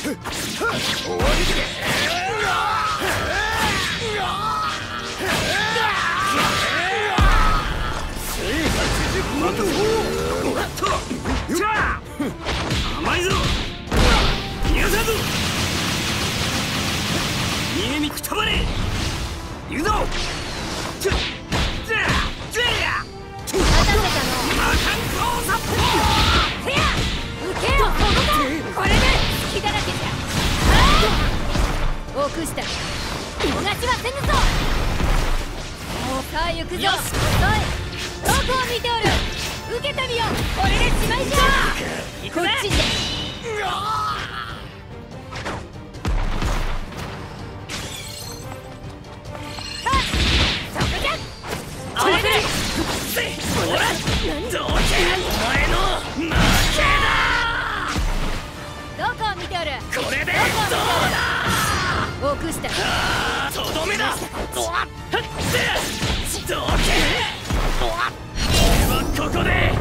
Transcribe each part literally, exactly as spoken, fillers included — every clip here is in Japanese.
終わり甘いぞ。逃がさんぞ。逃げにくたばれ。行くぞ。ちょっじゃあじゃあ魔漢光殺法。せや受けよ。これで隙だらけじゃ。奥下おがちはせぬぞ。さあ行くぞ。よしどこを見ておる。受けてみよう。これでしまいじゃ。こっちで。そこじゃ。これで。ほら、どうけお前の負けだ。どこを見ておる。これでどうだ。奥下。とどめだ。どうけ。俺はここで限界を超える。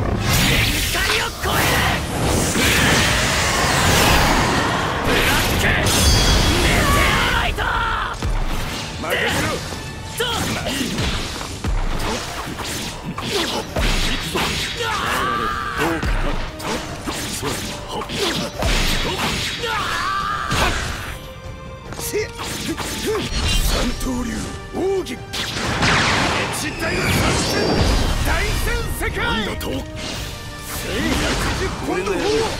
ブラックメテオライト。負けろ。とどうかな。そうほっ三刀流奥義実体の三戦大戦世界。なんだと。聖百十本の方。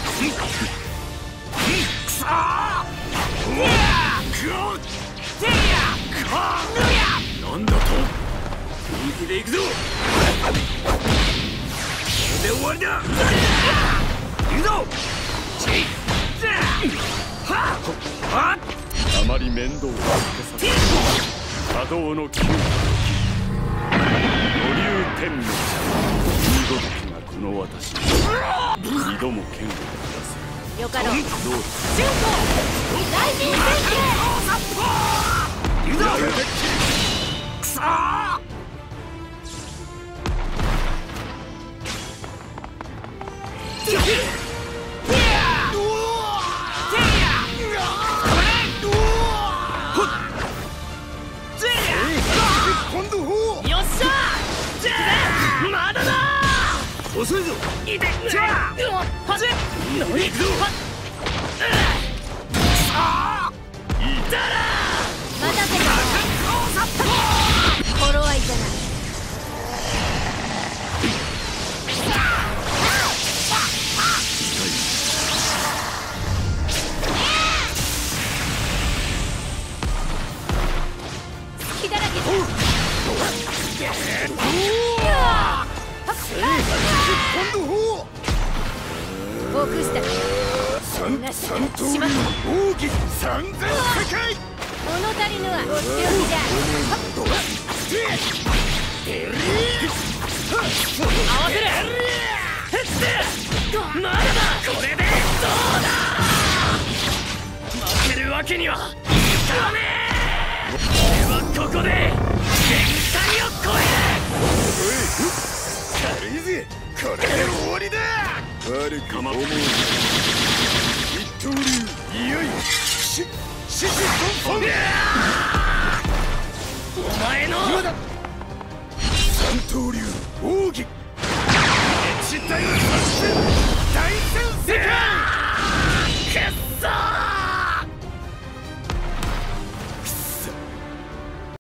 くそー。うわー。てや。かぬや。なんだと。本気で行くぞ。これで終わりだ。行くぞ。ちい。はっ。はっ。あまり面倒をかけさせ。波動の急。五竜天の二度時がこの私に二度も剣を下す。よかろう。どうだ。春光大臣宣言。行くぞ。くそー。まだだ。遅いぞ。いて。じゃあ。はぜ。行くぞ。さあ。いたら。待たせた。頃合いじゃない。隙だらけじゃ。奥下三三刀流奥義三千世界。物足りぬはお仕置きじゃ。合わせる。まだだ。これでどうだ。負けるわけにはいかねえ。俺はここで限界を超える。軽いぜ。これで終わりだ。悪かま思う。一刀流